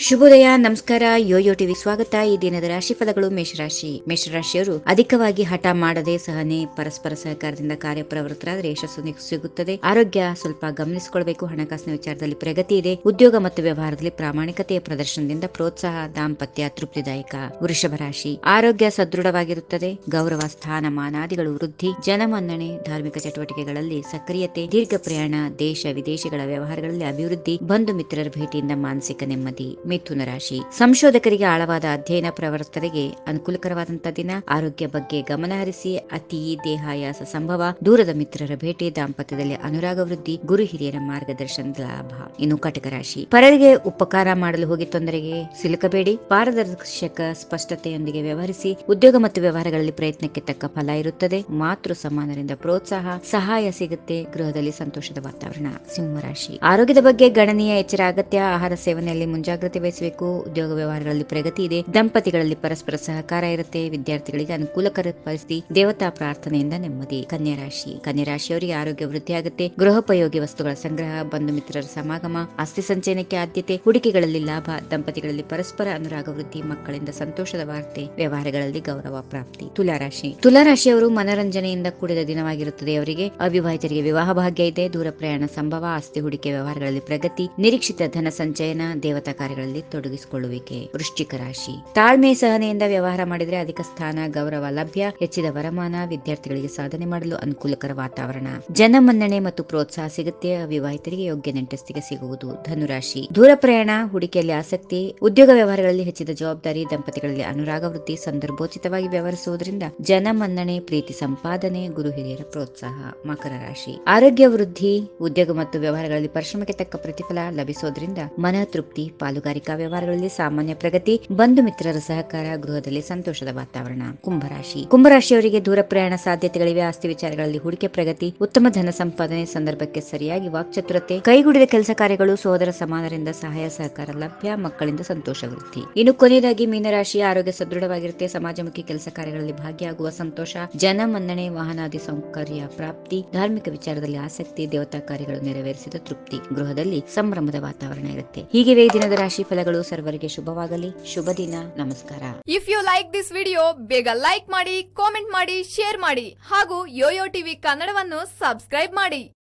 ಶುಭೋದಯ, ನಮಸ್ಕಾರ. Yoyo TV ಸ್ವಾಗತ. ಈ ದಿನದ ರಾಶಿ ಫಲಗಳು. ಮೇಷರಾಶಿಯವರು ಅಧಿಕವಾಗಿ ಹಠ ಮಾಡದೆ ಸಹನೆ, ಪರಸ್ಪರ ಸಹಕಾರದಿಂದ ಕಾರ್ಯಪ್ರವೃತ್ತರಾದರೆ ಯಶಸ್ಸು ಸಿಗುತ್ತದೆ. ಆರೋಗ್ಯ ಸ್ವಲ್ಪ ಗಮನಿಸಿಕೊಳ್ಳಬೇಕು. ಹಣಕಾಸಿನ ವಿಚಾರದಲ್ಲಿ ಪ್ರಗತಿ ಇದೆ. ಉದ್ಯೋಗ ಮತ್ತು ವ್ಯವಹಾರದಲ್ಲಿ ಪ್ರಾಮಾಣಿಕತೆಯ ಪ್ರದರ್ಶನದಿಂದ ಪ್ರೋತ್ಸಾಹ, ದಾಂಪತ್ಯ ತೃಪ್ತಿದಾಯಕ. ವೃಷಭ ರಾಶಿ ಆರೋಗ್ಯ ಸದೃಢವಾಗಿರುತ್ತದೆ. ಗೌರವ, ಸ್ಥಾನಮಾನಾದಿಗಳು ವೃದ್ಧಿ, ಜನಮನ್ನಣೆ, ಧಾರ್ಮಿಕ ಚಟುವಟಿಕೆಗಳಲ್ಲಿ ಸಕ್ರಿಯತೆ, ದೀರ್ಘ ಪ್ರಯಾಣ, ದೇಶ ವಿದೇಶಗಳ ವ್ಯವಹಾರಗಳಲ್ಲಿ ಅಭಿವೃದ್ಧಿ, ಬಂಧು ಮಿತ್ರರ ಭೇಟಿಯಿಂದ ಮಾನಸಿಕ ನೆಮ್ಮದಿ. ಮಿಥುನ ರಾಶಿ ಸಂಶೋಧಕರಿಗೆ ಆಳವಾದ ಅಧ್ಯಯನ, ಪ್ರವರ್ತನೆಗೆ ಅನುಕೂಲಕರವಾದಂತಹ ದಿನ. ಆರೋಗ್ಯ ಬಗ್ಗೆ ಗಮನ ಹರಿಸಿ. ಅತಿ ದೇಹಾಯಾಸ ಸಂಭವ. ದೂರದ ಮಿತ್ರರ ಭೇಟಿ, ದಾಂಪತ್ಯದಲ್ಲಿ ಅನುರಾಗ ವೃದ್ಧಿ, ಗುರು ಹಿರಿಯರ ಮಾರ್ಗದರ್ಶನದ ಲಾಭ. ಇನ್ನು ಕಟಕ ರಾಶಿ ಪರರಿಗೆ ಉಪಕಾರ ಮಾಡಲು ಹೋಗಿ ತೊಂದರೆಗೆ ಸಿಲುಕಬೇಡಿ. ಪಾರದರ್ಶಕ ಸ್ಪಷ್ಟತೆಯೊಂದಿಗೆ ವ್ಯವಹರಿಸಿ. ಉದ್ಯೋಗ ಮತ್ತು ವ್ಯವಹಾರಗಳಲ್ಲಿ ಪ್ರಯತ್ನಕ್ಕೆ ತಕ್ಕ ಫಲ ಇರುತ್ತದೆ. ಮಾತೃ ಸಮಾನರಿಂದ ಪ್ರೋತ್ಸಾಹ, ಸಹಾಯ ಸಿಗುತ್ತೆ. ಗೃಹದಲ್ಲಿ ಸಂತೋಷದ ವಾತಾವರಣ. ಸಿಂಹರಾಶಿ ಆರೋಗ್ಯದ ಬಗ್ಗೆ ಗಣನೀಯ ಎಚ್ಚರ ಅಗತ್ಯ. ಆಹಾರ ಸೇವನೆಯಲ್ಲಿ ಮುಂಜಾಗ್ರತೆ ವಹಿಸಬೇಕು. ಉದ್ಯೋಗ ವ್ಯವಹಾರಗಳಲ್ಲಿ ಪ್ರಗತಿ ಇದೆ. ದಂಪತಿಗಳಲ್ಲಿ ಪರಸ್ಪರ ಸಹಕಾರ ಇರುತ್ತೆ. ವಿದ್ಯಾರ್ಥಿಗಳಿಗೆ ಅನುಕೂಲಕರ ಪರಿಸ್ಥಿತಿ. ದೇವತಾ ಪ್ರಾರ್ಥನೆಯಿಂದ ನೆಮ್ಮದಿ. ಕನ್ಯಾರಾಶಿಯವರಿಗೆ ಆರೋಗ್ಯ ವೃದ್ಧಿಯಾಗುತ್ತೆ. ಗೃಹೋಪಯೋಗಿ ವಸ್ತುಗಳ ಸಂಗ್ರಹ, ಬಂಧು ಮಿತ್ರರ ಸಮಾಗಮ, ಆಸ್ತಿ ಸಂಚಯನಕ್ಕೆ ಆದ್ಯತೆ, ಹೂಡಿಕೆಗಳಲ್ಲಿ ಲಾಭ, ದಂಪತಿಗಳಲ್ಲಿ ಪರಸ್ಪರ ಅನುರಾಗ ವೃದ್ಧಿ, ಮಕ್ಕಳಿಂದ ಸಂತೋಷದ ವಾರ್ತೆ, ವ್ಯವಹಾರಗಳಲ್ಲಿ ಗೌರವ ಪ್ರಾಪ್ತಿ. ತುಲಾರಾಶಿಯವರು ಮನರಂಜನೆಯಿಂದ ಕೂಡಿದ ದಿನವಾಗಿರುತ್ತದೆ. ಅವರಿಗೆ ಅವಿವಾಹಿತರಿಗೆ ವಿವಾಹ ಭಾಗ್ಯ ಇದೆ. ದೂರ ಪ್ರಯಾಣ ಸಂಭವ, ಆಸ್ತಿ ಹೂಡಿಕೆ ವ್ಯವಹಾರಗಳಲ್ಲಿ ಪ್ರಗತಿ, ನಿರೀಕ್ಷಿತ ಧನ ಸಂಚಯನ, ದೇವತಾ ಕಾರ್ಯಗಳಲ್ಲಿ ತೊಡಗಿಸಿಕೊಳ್ಳುವಿಕೆ. ವೃಶ್ಚಿಕ ರಾಶಿ ತಾಳ್ಮೆ, ಸಹನೆಯಿಂದ ವ್ಯವಹಾರ ಮಾಡಿದರೆ ಅಧಿಕ ಸ್ಥಾನ, ಗೌರವ ಲಭ್ಯ, ಹೆಚ್ಚಿದ ವರಮಾನ, ವಿದ್ಯಾರ್ಥಿಗಳಿಗೆ ಸಾಧನೆ ಮಾಡಲು ಅನುಕೂಲಕರ ವಾತಾವರಣ, ಜನಮನ್ನಣೆ ಮತ್ತು ಪ್ರೋತ್ಸಾಹ ಸಿಗುತ್ತೆ. ಅವಿವಾಹಿತರಿಗೆ ಯೋಗ್ಯ ನೆಂಟಸ್ತಿಗೆ ಸಿಗುವುದು. ಧನುರಾಶಿ ದೂರ ಪ್ರಯಾಣ, ಹೂಡಿಕೆಯಲ್ಲಿ ಆಸಕ್ತಿ, ಉದ್ಯೋಗ ವ್ಯವಹಾರಗಳಲ್ಲಿ ಹೆಚ್ಚಿದ ಜವಾಬ್ದಾರಿ, ದಂಪತಿಗಳಲ್ಲಿ ಅನುರಾಗ ವೃದ್ಧಿ, ಸಂದರ್ಭೋಚಿತವಾಗಿ ವ್ಯವಹರಿಸುವುದರಿಂದ ಜನಮನ್ನಣೆ, ಪ್ರೀತಿ ಸಂಪಾದನೆ, ಗುರು ಹಿರಿಯರ ಪ್ರೋತ್ಸಾಹ. ಮಕರ ರಾಶಿ ಆರೋಗ್ಯ ವೃದ್ಧಿ, ಉದ್ಯೋಗ ಮತ್ತು ವ್ಯವಹಾರಗಳಲ್ಲಿ ಪರಿಶ್ರಮಕ್ಕೆ ತಕ್ಕ ಪ್ರತಿಫಲ ಲಭಿಸುವುದರಿಂದ ಮನ ತೃಪ್ತಿ, ಪಾಲುಗಾರಿಕಾ ವ್ಯವಹಾರಗಳಲ್ಲಿ ಸಾಮಾನ್ಯ ಪ್ರಗತಿ, ಬಂಧು ಮಿತ್ರರ ಸಹಕಾರ, ಗೃಹದಲ್ಲಿ ಸಂತೋಷದ ವಾತಾವರಣ. ಕುಂಭರಾಶಿಯವರಿಗೆ ದೂರ ಪ್ರಯಾಣ ಸಾಧ್ಯತೆಗಳಿವೆ. ಆಸ್ತಿ ವಿಚಾರಗಳಲ್ಲಿ ಹೂಡಿಕೆ ಪ್ರಗತಿ, ಉತ್ತಮ ಧನ ಸಂಪಾದನೆ, ಸಂದರ್ಭಕ್ಕೆ ಸರಿಯಾಗಿ ವಾಕ್ಚಾತುರತೆ, ಕೈಗೂಡಿದ ಕೆಲಸ ಕಾರ್ಯಗಳು, ಸಹೋದರ ಸಮಾನರಿಂದ ಸಹಾಯ ಸಹಕಾರ ಲಭ್ಯ, ಮಕ್ಕಳಿಂದ ಸಂತೋಷ ವೃದ್ಧಿ. ಇನ್ನು ಕೊನೆಯದಾಗಿ ಮೀನರಾಶಿ ಆರೋಗ್ಯ ಸದೃಢವಾಗಿರುತ್ತೆ. ಸಮಾಜಮುಖಿ ಕೆಲಸ ಕಾರ್ಯಗಳಲ್ಲಿ ಭಾಗಿಯಾಗುವ ಸಂತೋಷ, ಜನಮನ್ನಣೆ, ವಾಹನಾದಿ ಸೌಕರ್ಯ ಪ್ರಾಪ್ತಿ, ಧಾರ್ಮಿಕ ವಿಚಾರದಲ್ಲಿ ಆಸಕ್ತಿ, ದೇವತಾ ಕಾರ್ಯಗಳು ನೆರವೇರಿಸಿದ ತೃಪ್ತಿ, ಗೃಹದಲ್ಲಿ ಸಂಭ್ರಮದ ವಾತಾವರಣ ಇರುತ್ತೆ. ಹೀಗಿವೆ ಈ ದಿನದ ರಾಶಿ ಫಲಗಳು. ಸರ್ವರಿಗೆ ಶುಭವಾಗಲಿ. ಶುಭ ದಿನ. ನಮಸ್ಕಾರ. If you like this video, ಬೇಗ ಲೈಕ್ ಮಾಡಿ, ಕಾಮೆಂಟ್ ಮಾಡಿ, ಶೇರ್ ಮಾಡಿ ಹಾಗೂ ಯೋಯೋ ಟಿವಿ ಕನ್ನಡವನ್ನು ಸಬ್ಸ್ಕ್ರೈಬ್ ಮಾಡಿ.